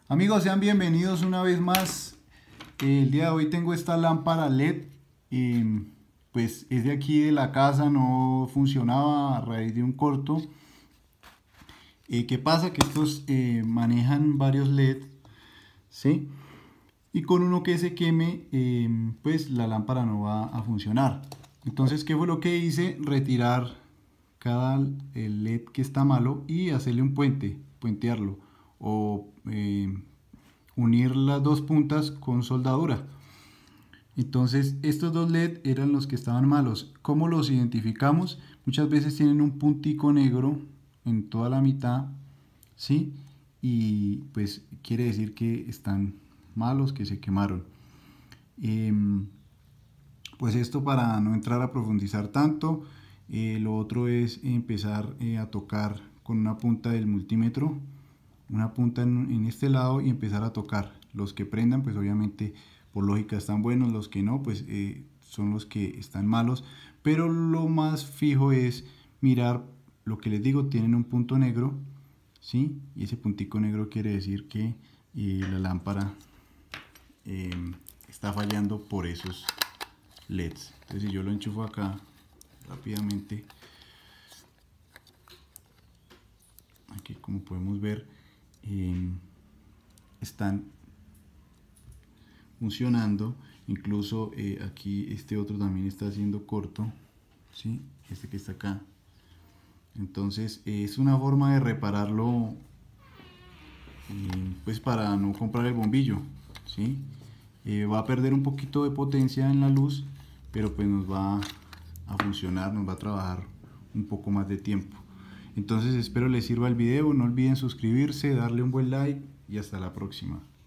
Amigos, sean bienvenidos una vez más. El día de hoy tengo esta lámpara LED. Pues es de aquí de la casa, no funcionaba a raíz de un corto. ¿Qué pasa? Que estos manejan varios LED, ¿sí? Y con uno que se queme, pues la lámpara no va a funcionar. Entonces, ¿qué fue lo que hice? Retirar el LED que está malo y hacerle un puentearlo. O unir las dos puntas con soldadura. Entonces estos dos LED eran los que estaban malos. ¿Cómo los identificamos? Muchas veces tienen un puntico negro en toda la mitad, ¿sí? Y pues quiere decir que están malos, que se quemaron. Pues esto, para no entrar a profundizar tanto, lo otro es empezar a tocar con una punta del multímetro, una punta en este lado, y empezar a tocar. Los que prendan, pues obviamente por lógica están buenos, los que no, pues son los que están malos. Pero lo más fijo es mirar, lo que les digo, tienen un punto negro, ¿sí? Y ese puntico negro quiere decir que la lámpara está fallando por esos LEDs. Entonces, si yo lo enchufo acá rápidamente, aquí como podemos ver, están funcionando. Incluso aquí este otro también está haciendo corto, ¿sí? Este que está acá. Entonces es una forma de repararlo, pues para no comprar el bombillo, ¿sí? Va a perder un poquito de potencia en la luz, pero pues nos va a funcionar, nos va a trabajar un poco más de tiempo. Entonces espero les sirva el video. No olviden suscribirse, darle un buen like y hasta la próxima.